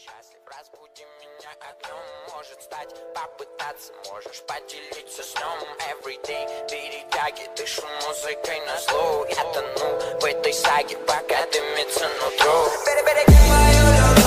счастлив, разбуди меня огнем. Может стать, попытаться, можешь поделиться сном. Everyday перетяги, дышу музыкой на зло. Я тону в этой саге, пока дымится нутро. Береги мою любовь.